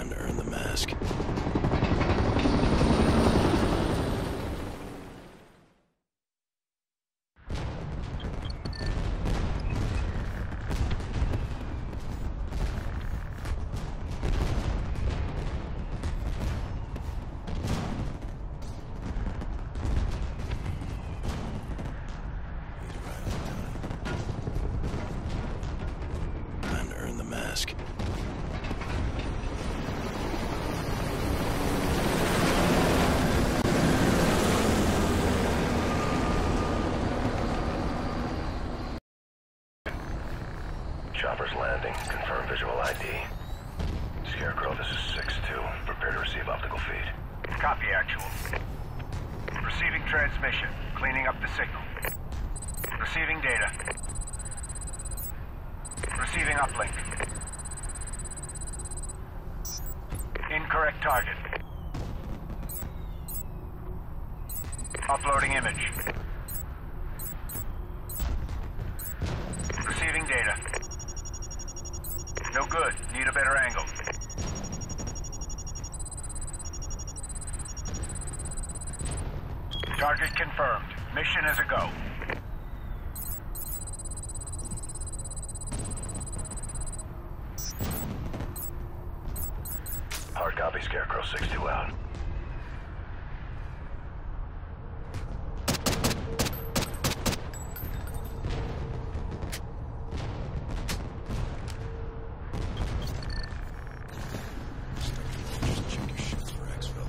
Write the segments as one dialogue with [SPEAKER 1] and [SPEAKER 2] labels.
[SPEAKER 1] Time to earn the mask. Time to earn the mask.
[SPEAKER 2] Chopper's landing. Confirm visual ID. Scarecrow, this is 6-2. Prepare to receive optical feed.
[SPEAKER 3] Copy, actual. Receiving transmission. Cleaning up the signal. Receiving data. Receiving uplink. Incorrect target. Uploading image. Receiving data. No good. Need a better angle. Target confirmed. Mission is a go.
[SPEAKER 2] Hard copy, Scarecrow 6-2 out.
[SPEAKER 1] Check your shoots for exfil.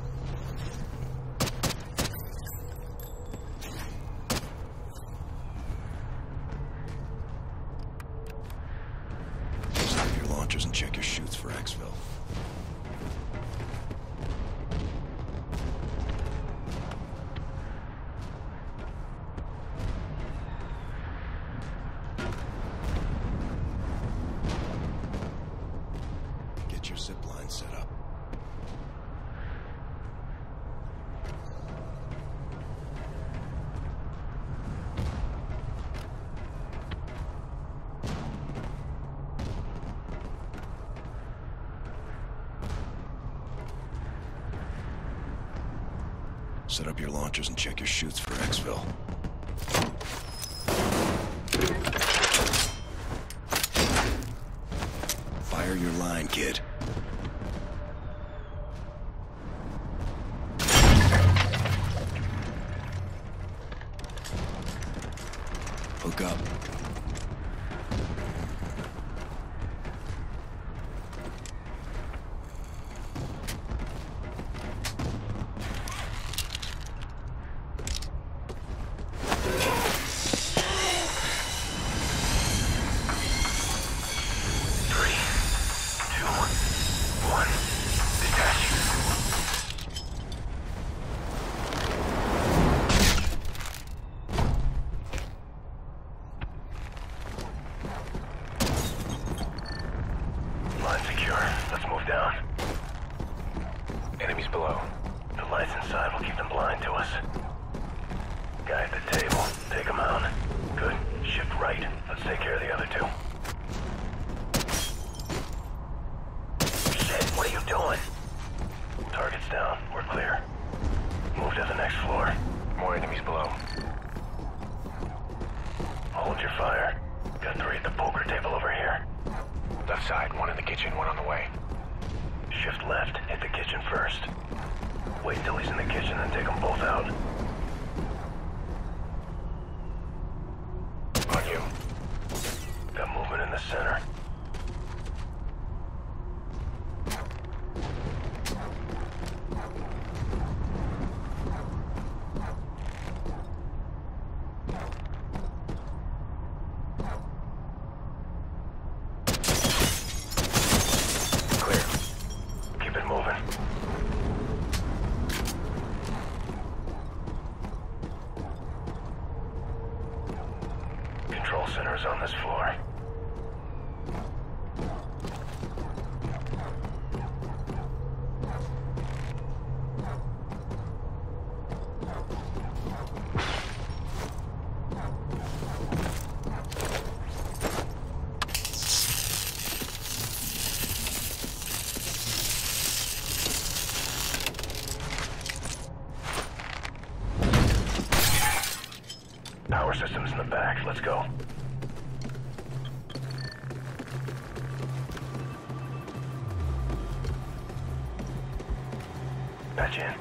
[SPEAKER 1] Stop your launchers and check your shoots for exfil. Get your zip line set up. Set up your launchers and check your chutes for exfil. Fire your line, kid. Hook up.
[SPEAKER 2] Line secure. Let's move down. Enemies below. The lights inside will keep them blind to us. Guy at the table. Take him out. Good. Shift right. Let's take care of the other two. Shit, what are you doing? Target's down. We're clear. Move to the next floor. More enemies below. Hold your fire. Got three at the poker table over here. Left side, one in the kitchen, one on the way. Shift left, hit the kitchen first. Wait till he's in the kitchen and take them both out. On you. Got movement in the center. Control center is on this floor. let's go. Patch in.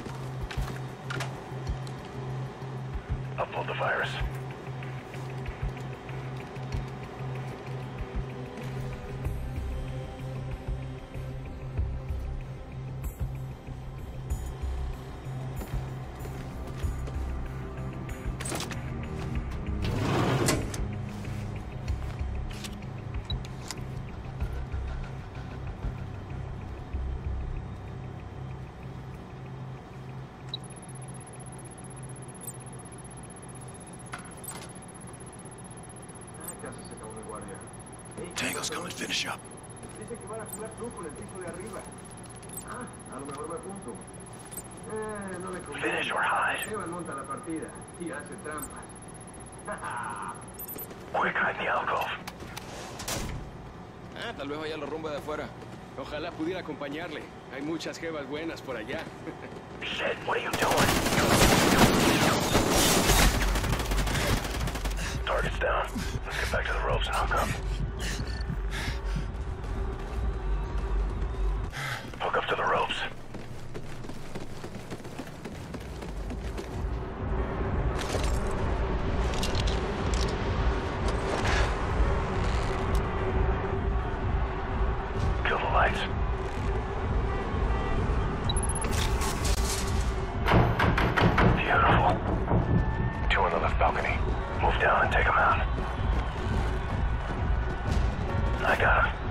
[SPEAKER 2] Upload the virus.
[SPEAKER 1] Tango's coming, finish up.
[SPEAKER 4] Dice que van a jugar truco en el piso de arriba. Ah, a lo mejor me apunto. No le conviene.
[SPEAKER 2] Finish or hide.
[SPEAKER 4] Esteban monta la partida y hace trampas.
[SPEAKER 2] Quick, hide in the alcove.
[SPEAKER 5] Tal vez vaya a la rumba de afuera. Ojalá pudiera acompañarle. Hay muchas jevas buenas por allá.
[SPEAKER 2] Shit, what are you doing? Target's down. Let's get back to the ropes and hook up. Hook up to the ropes. Kill the lights. Beautiful. 2 on the left balcony. Move down and take them out. I got him.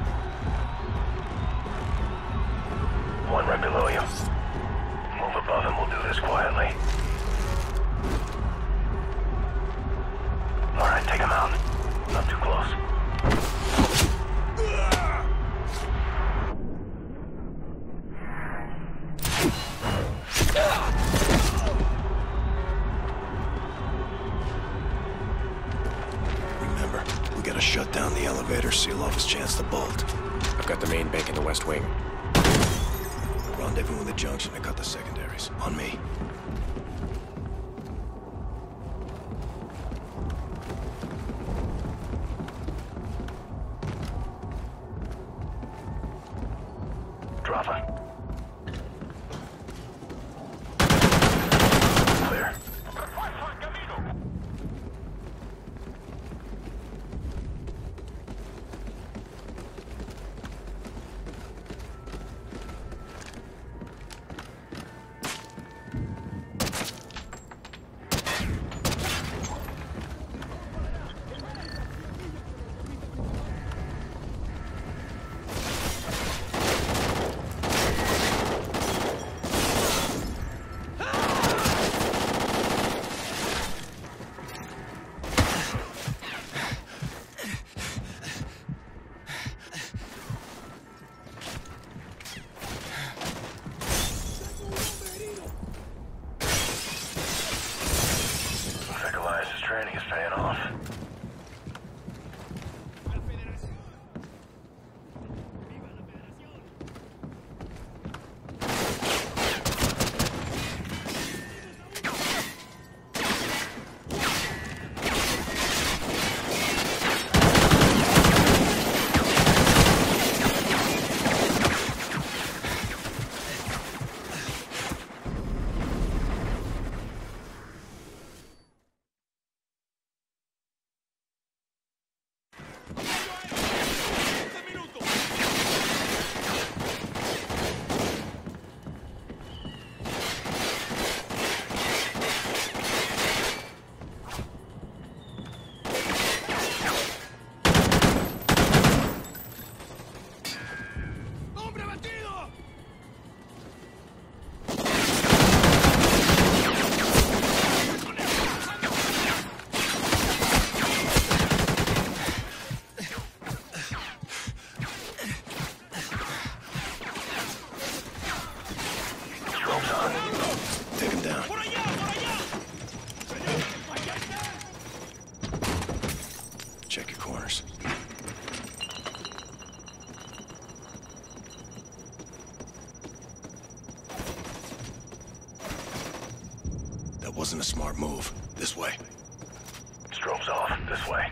[SPEAKER 2] 1 right below you. Move above and we'll do this quietly. All right, take him out. Not too close.
[SPEAKER 1] Remember, we gotta shut down the elevator, seal off his chance to bolt.
[SPEAKER 6] I've got the main bank in the west wing.
[SPEAKER 1] Rendezvous in the junction and cut the secondaries. On me.
[SPEAKER 2] Drop him. Clear. Training is paying off.
[SPEAKER 1] Take him down. Check your corners. That wasn't a smart move. This way.
[SPEAKER 2] Strobe's off. This way.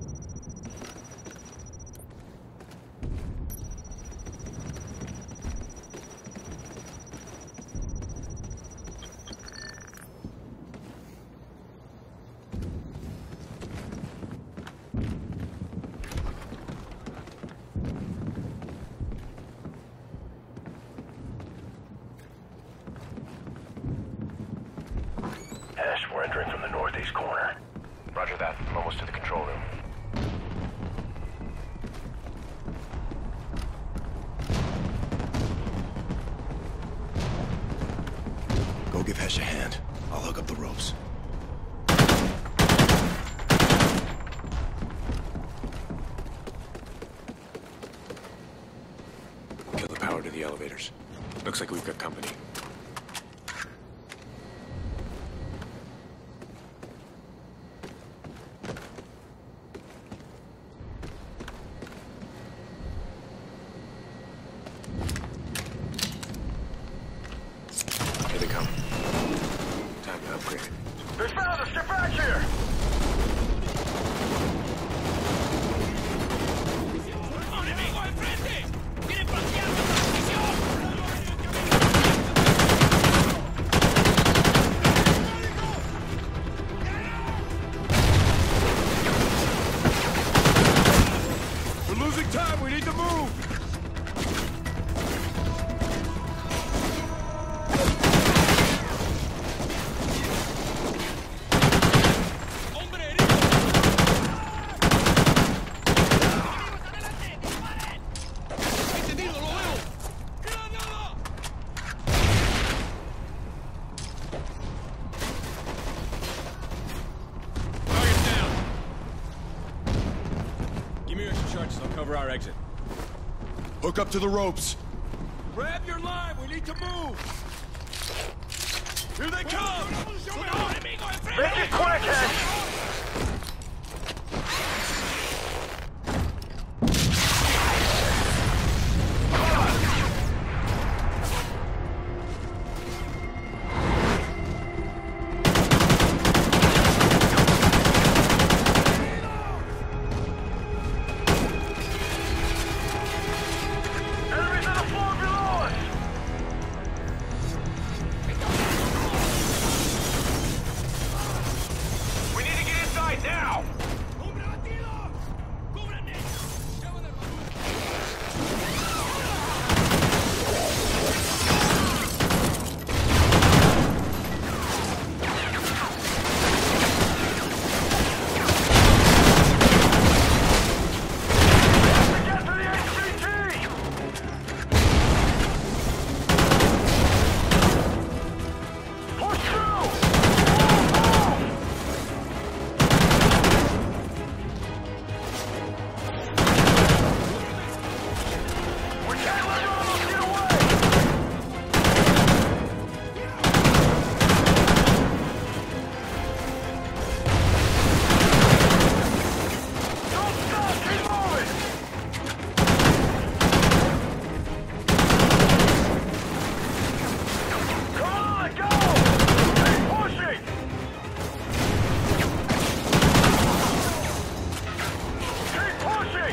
[SPEAKER 2] Ash, we're entering from the northeast corner.
[SPEAKER 6] Roger that. I'm almost to the control room.
[SPEAKER 1] Go give Hesh a hand. I'll hook up the ropes.
[SPEAKER 6] Kill the power to the elevators. Looks like we've got company. Here they come. Time to upgrade.
[SPEAKER 2] There's found us! Get back here!
[SPEAKER 5] We're losing time. We need to move. Give me your extra charges. I'll cover our exit.
[SPEAKER 1] Hook up to the ropes.
[SPEAKER 5] Grab your line. We need to move. Here they come.
[SPEAKER 2] Make it quick, Ash! Enemies on the floor below us! We need to get inside now! Get to the HVT! Push through! We can't let Ramos get away! Don't stop! Keep moving! Come on, go! Keep pushing! Keep pushing!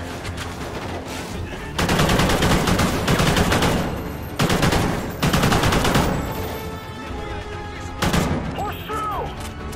[SPEAKER 2] Push through!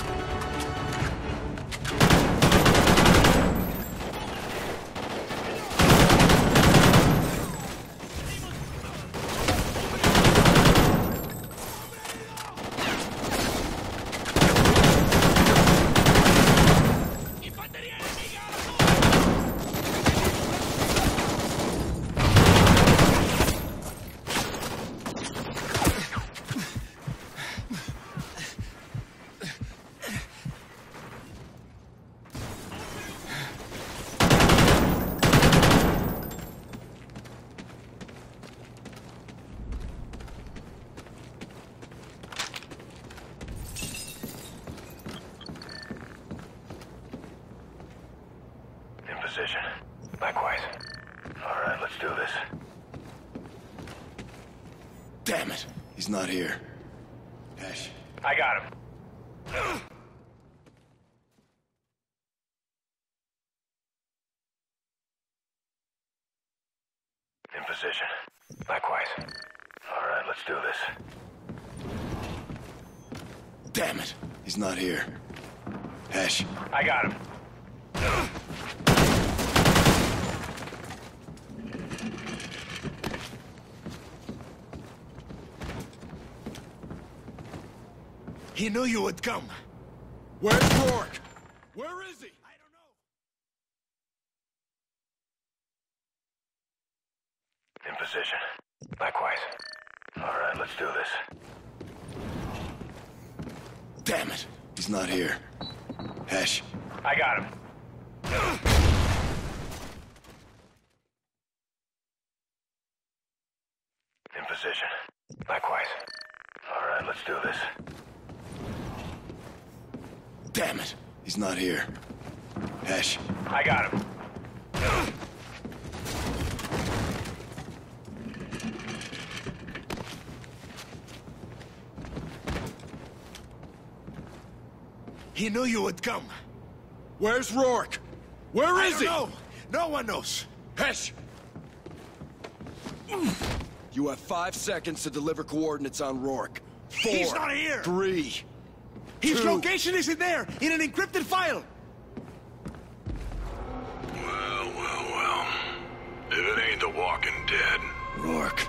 [SPEAKER 2] In position.
[SPEAKER 6] Likewise.
[SPEAKER 2] All right, let's do this.
[SPEAKER 1] Damn it. He's not here. Hesh.
[SPEAKER 2] I got him. All right, let's do this.
[SPEAKER 1] Damn it. He's not here. Hesh.
[SPEAKER 3] I got him.
[SPEAKER 1] He knew you would come. Where's Rourke? Where is he? I don't know.
[SPEAKER 2] In position. Likewise. All right, let's do this.
[SPEAKER 1] Damn it. He's not here. Hesh.
[SPEAKER 3] I got him.
[SPEAKER 2] In position. Likewise. All right, let's do this.
[SPEAKER 1] Damn it. He's not here. Hesh.
[SPEAKER 3] I got him.
[SPEAKER 1] He knew you would come. Where's Rourke? Where is he? No, no one knows. Hesh.
[SPEAKER 7] You have 5 seconds to deliver coordinates on Rourke. 4,
[SPEAKER 1] He's not here.
[SPEAKER 7] 3.
[SPEAKER 1] His
[SPEAKER 7] 2.
[SPEAKER 1] location isn't there, in an encrypted file.
[SPEAKER 6] Well. If it ain't the Walking Dead,
[SPEAKER 1] Rourke.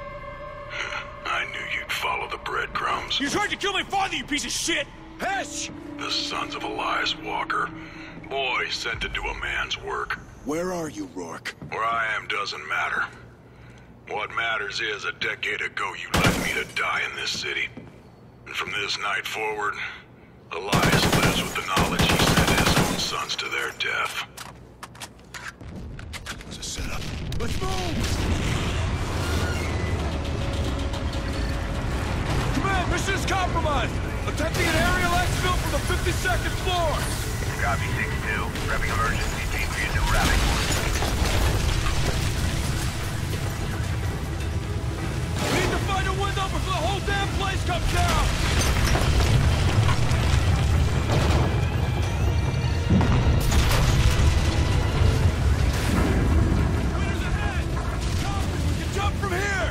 [SPEAKER 6] I knew you'd follow the breadcrumbs.
[SPEAKER 1] You tried to kill my father, you piece of shit! Hesh!
[SPEAKER 6] The sons of Elias Walker. Boys sent to do a man's work.
[SPEAKER 1] Where are you, Rourke?
[SPEAKER 6] Where I am doesn't matter. What matters is, a decade ago you left me to die in this city. And from this night forward, Elias lives with the knowledge he sent his own sons to their death.
[SPEAKER 1] It was a setup. Let's move!
[SPEAKER 7] Command, mission is compromised. Attempting an aerial exfil from the 52nd floor.
[SPEAKER 3] Copy 6-2. Prepping emergency team for your new rally point.
[SPEAKER 7] We need to find a window before the whole damn place comes down. Windows ahead. Copy. We can jump from here.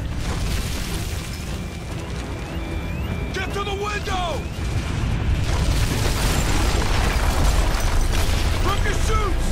[SPEAKER 7] Get to the window! From your chutes!